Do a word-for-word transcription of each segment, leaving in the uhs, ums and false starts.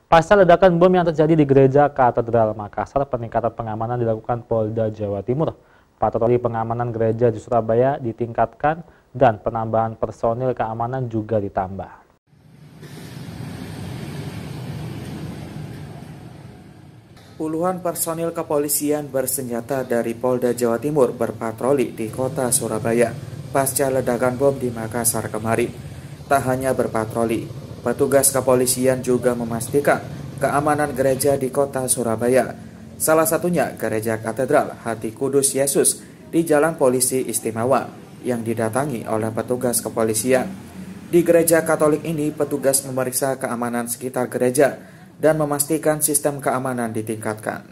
Pasca ledakan bom yang terjadi di Gereja Katedral Makassar, peningkatan pengamanan dilakukan Polda Jawa Timur. Patroli pengamanan gereja di Surabaya ditingkatkan dan penambahan personil keamanan juga ditambah. Puluhan personil kepolisian bersenjata dari Polda Jawa Timur berpatroli di kota Surabaya pasca ledakan bom di Makassar kemarin. Tak hanya berpatroli, petugas kepolisian juga memastikan keamanan gereja di kota Surabaya. Salah satunya Gereja Katedral Hati Kudus Yesus di Jalan Polisi Istimewa yang didatangi oleh petugas kepolisian. Di gereja Katolik ini, petugas memeriksa keamanan sekitar gereja dan memastikan sistem keamanan ditingkatkan.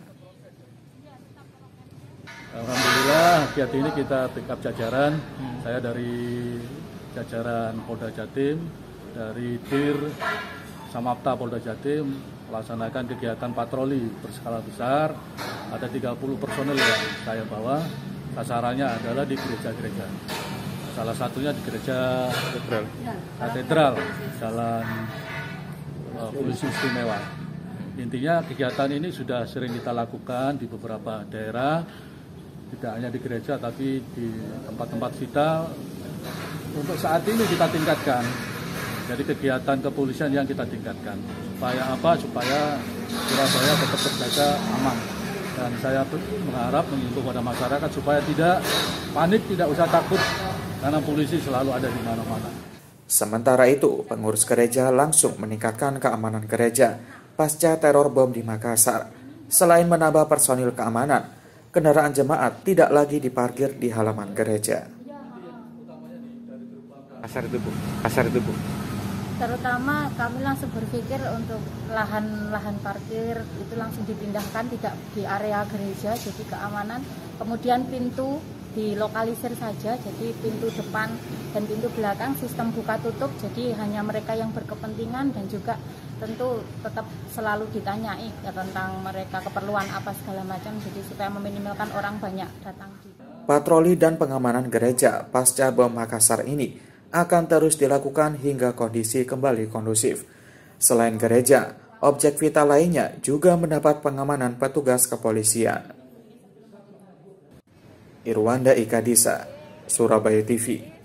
Alhamdulillah, hati-hati ini kita backup jajaran. Saya dari jajaran Polda Jatim, dari Dir, Samapta Polda Jatim, melaksanakan kegiatan patroli berskala besar. Ada tiga puluh personel yang saya bawa. Sasarannya adalah di gereja-gereja. Salah satunya di gereja Katedral, Katedral Jalan uh, Polisi Istimewa. Intinya kegiatan ini sudah sering kita lakukan di beberapa daerah, tidak hanya di gereja tapi di tempat-tempat vital. Untuk saat ini kita tingkatkan. Jadi kegiatan kepolisian yang kita tingkatkan. Supaya apa? Supaya Surabaya tetap terjaga aman. Dan saya mengharap mengimbau pada masyarakat supaya tidak panik, tidak usah takut, karena polisi selalu ada di mana-mana. Sementara itu, pengurus gereja langsung meningkatkan keamanan gereja pasca teror bom di Makassar. Selain menambah personil keamanan, kendaraan jemaat tidak lagi diparkir di halaman gereja. Pasar itu, Bu. Pasar itu, Bu. Terutama kami langsung berpikir untuk lahan-lahan parkir itu langsung dipindahkan, tidak di area gereja, jadi keamanan. Kemudian pintu dilokalisir saja, jadi pintu depan dan pintu belakang sistem buka tutup, jadi hanya mereka yang berkepentingan, dan juga tentu tetap selalu ditanyai ya, tentang mereka keperluan apa segala macam, jadi supaya meminimalkan orang banyak datang di. Patroli dan pengamanan gereja pasca bom Makassar ini akan terus dilakukan hingga kondisi kembali kondusif. Selain gereja, objek vital lainnya juga mendapat pengamanan petugas kepolisian. Irwanda Ikadisa, Surabaya T V.